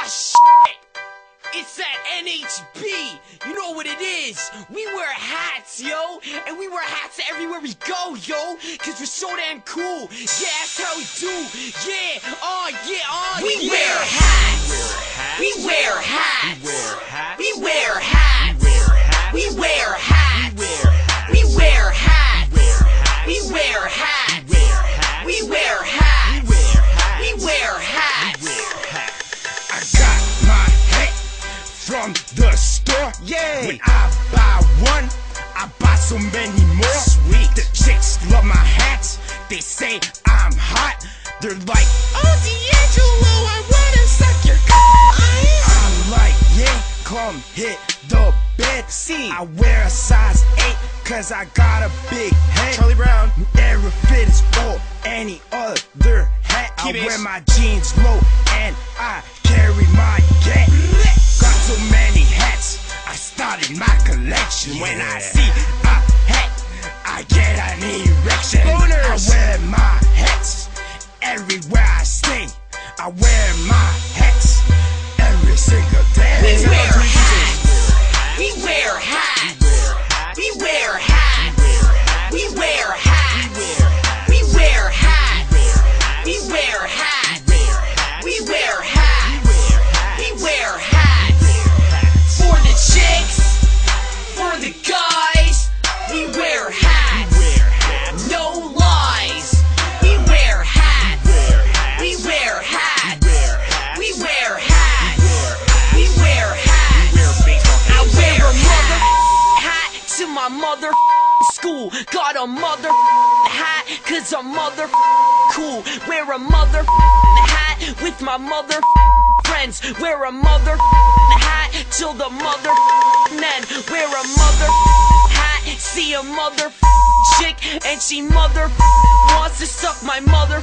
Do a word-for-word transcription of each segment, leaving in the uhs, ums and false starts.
Oh shit! It's that N H B! You know what it is! We wear hats, yo! And we wear hats everywhere we go, yo! Cause we're so damn cool! Yeah, that's how we do! Yeah! Oh, yeah, oh, we yeah! Wear hats! We wear hats! We wear hats! We wear hats! We wear hats! We wear hats! We wear hats! We wear hats! I got my hat from the store. Yay! When I buy one, I buy so many more. Sweet. The chicks love my hats. They say I'm hot. They're like, oh D'Angelo, I wanna suck your c. I'm like, yeah, come hit the bed. See, I wear a size eight, cause I got a big head. Charlie Brown. Aerofit is or any other hat. Keep I it. wear my jeans low and I carry my gat. Got so many hats, I started my collection. When I see a hat, I get an erection. Boners. I wear my hats everywhere I stay. I wear my hats every single day. We wear hats. We wear hats. We wear hats. We wear hats. We wear hats. We wear hats. We wear hats. We wear hats. For the chicks, for the guys, we wear hats. No lies. We wear hats. We wear hats. We wear hats. We wear hats. I wear a mother hat to my mother school. Got a mother hat cause I'm mother cool. Wear a mother hat with my mother friends. Wear a mother hat till the mother end. Wear a mother hat, see a mother chick and she mother wants to suck my mother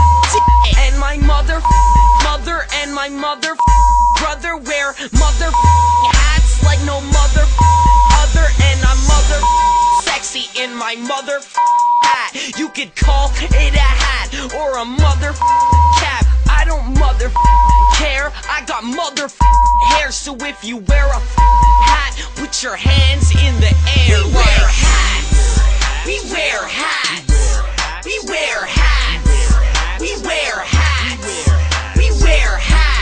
and my mother mother and my mother brother wear mother hats like no mother other, and I'm mother sexy in my mother hat. You could call it a hat or a mother cap. I don't mother care. I got mother hair, so if you wear a hat, put your hands in the air. We wear hats. We wear hats. We wear hats. We wear hats. We wear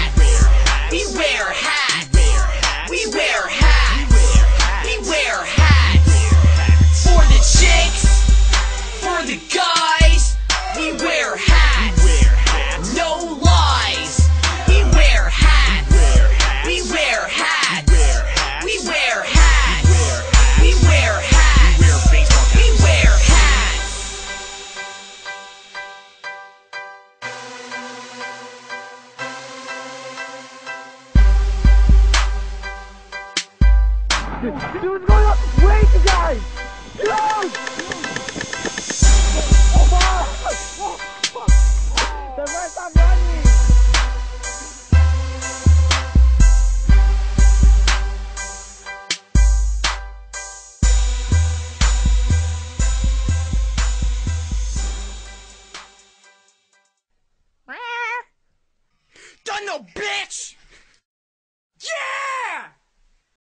hats. We wear hats. We wear hats. We wear hats. For the chicks, for the guys, we wear hats. No lies. We wear hats. We wear hats. We wear hats. We wear hats. We wear hats. Dude, what's going on? Wait, you guys! Dude!